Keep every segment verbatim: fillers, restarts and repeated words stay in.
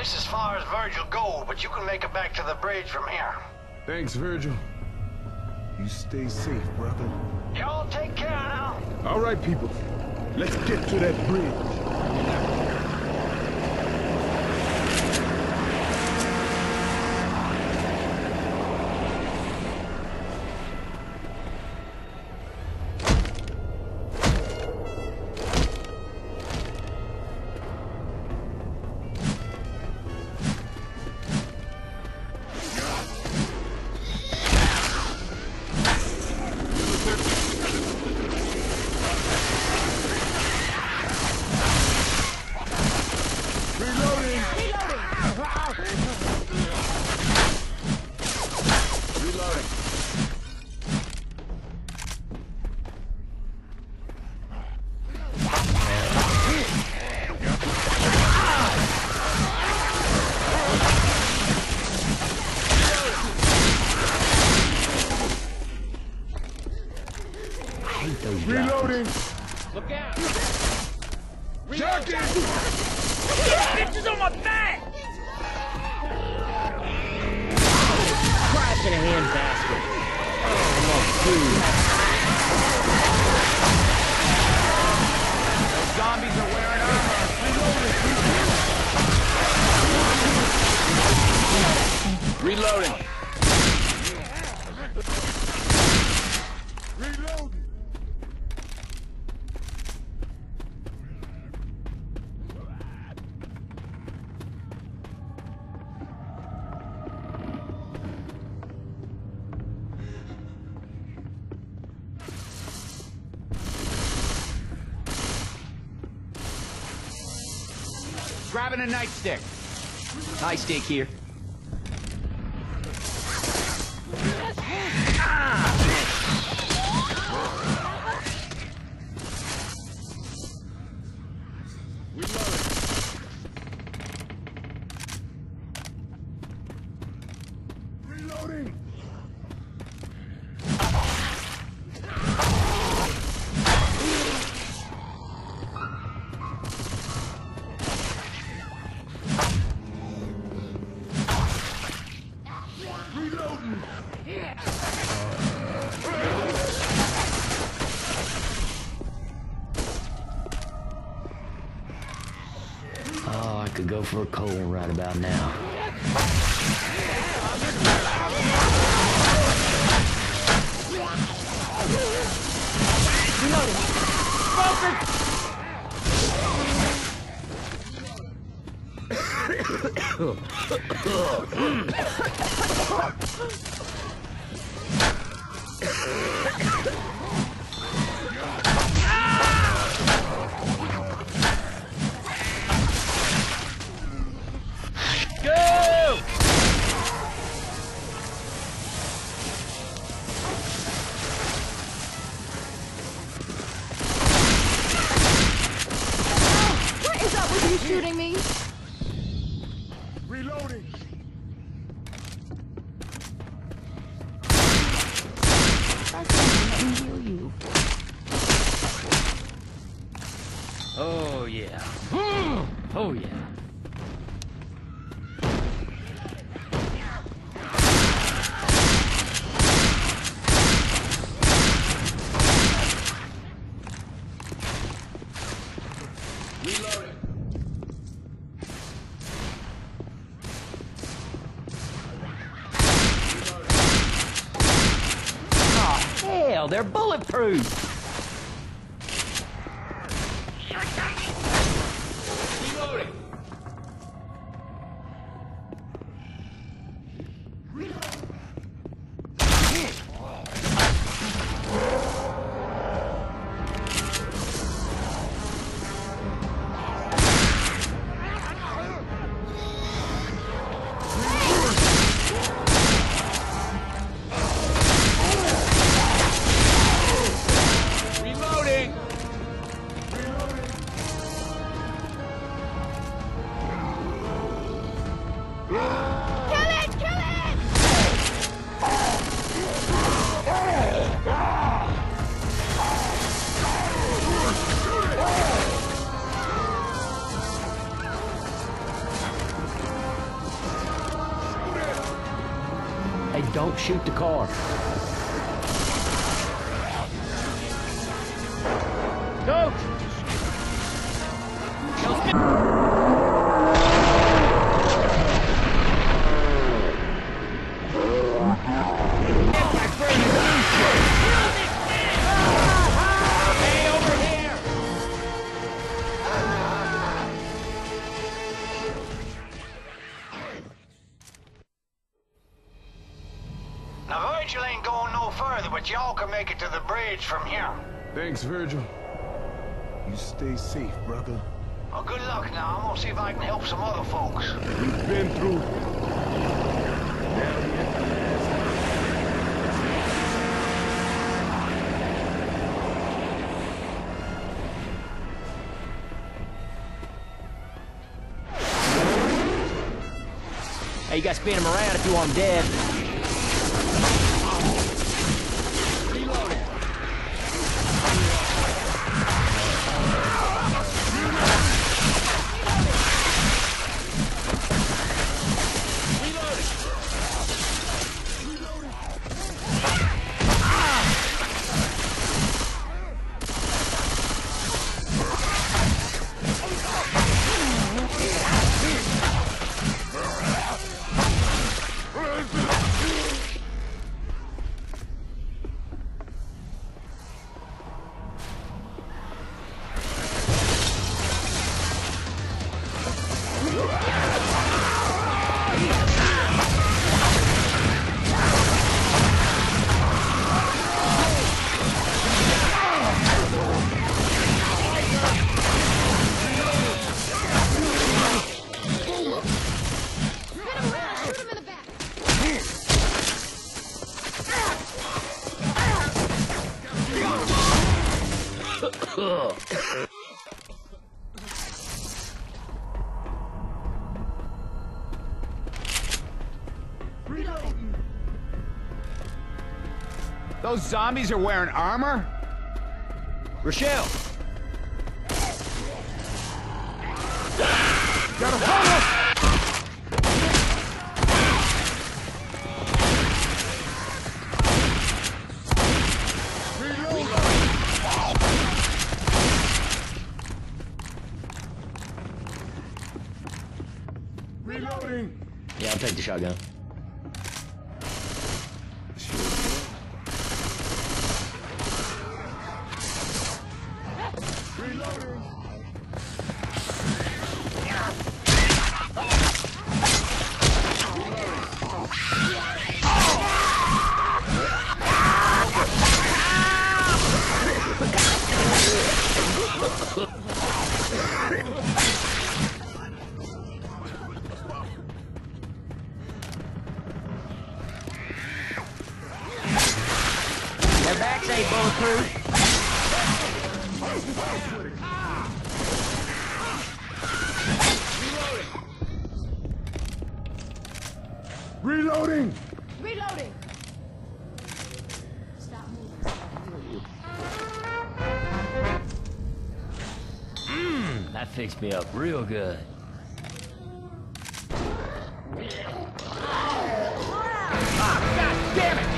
place as far as Virgil go, but you can make it back to the bridge from here. Thanks, Virgil. You stay safe, brother. Y'all take care now. All right, people. Let's get to that bridge. Reloading! Look out! Jockey! Bitches on my back! Crash in a handbasket. Oh, I'm food. Those zombies are wearing armor. Reloading. Reloading. Grabbing a nightstick. Nightstick here. Ah! Reloading! Oh, I could go for a cold one right about now. Shooting me? Reloading! I can't heal you. Oh, yeah. Oh, yeah. Reloading! Hell, they're bulletproof! Reloading! Don't shoot the car. Coach! Hey, over here! Now, Virgil ain't going no further, but y'all can make it to the bridge from here. Thanks, Virgil. You stay safe, brother. Well, good luck now. I'm gonna see if I can help some other folks. We've been through. Now we have to Hey, you gotta spin him around if you want him dead. Those zombies are wearing armor? Rochelle! Gotta hold up! Reloading! Yeah, I'll take the shotgun. Their backs ain't bulletproof. Reloading! Reloading! Stop moving. Mmm, that fixed me up real good. God damn it!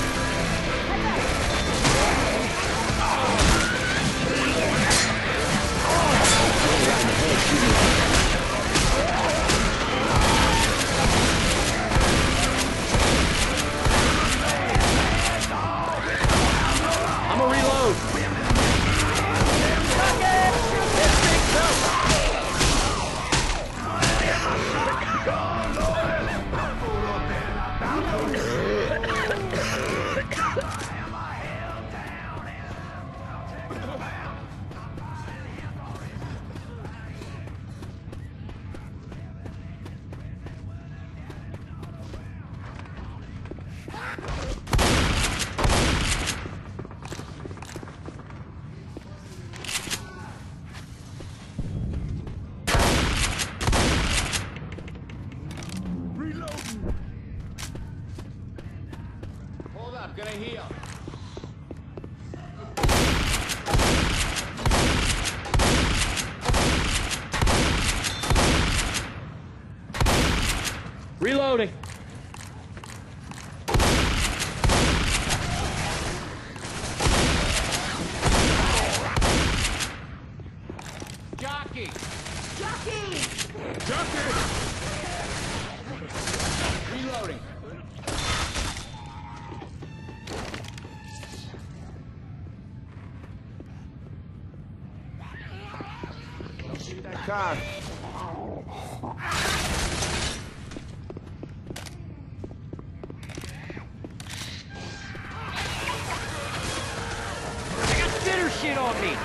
I'm gonna reload. Hold up, gonna heal. Reloading. car. I got spitter shit on me!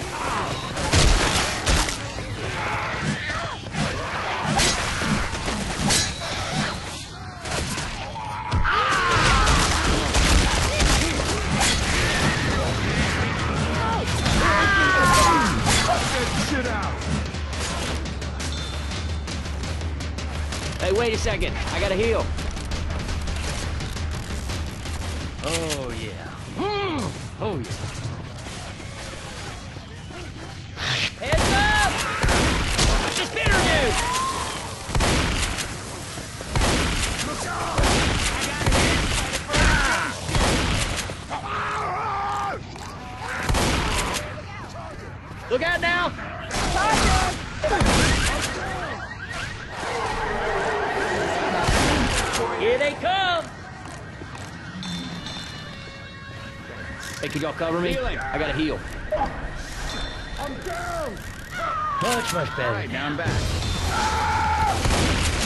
Hey, wait a second. I gotta heal. Oh, yeah. Mm. Oh, yeah. Heads up! What's the spitter do? Look out! I got hit. Look out now! Here they come! Hey, could y'all cover me? Healing. I gotta heal. I'm down! Much, much better. All right, now I'm back.